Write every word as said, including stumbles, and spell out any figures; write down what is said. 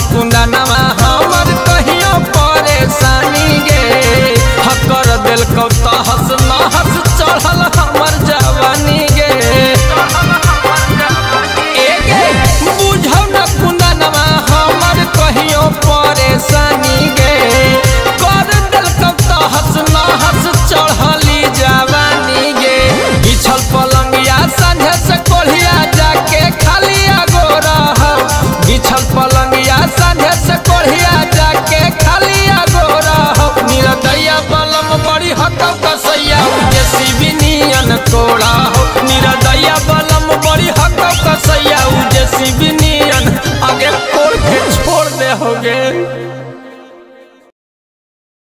कुंदनवा हमर कहियो परेशानी गे हकर दिल को तहस नहस चढ़ल हमर जवानी गे बुझौ न कुंदनवा हमर कहियो परेशानी गे कर दिल को तहस नहस चढ़ली जवानी गे बिछल पलंगिया संझे से कोढ़िया जाके खाली अगोरा बिछल पलंगिया संझे से कोढ़िया जाके खाली अगोरा निरदैया बलम बड़ी हकौ कसैया जेसीबी नियन कोड़ा हो निरदैया बलम बड़ी हकौ कसैया जेसीबी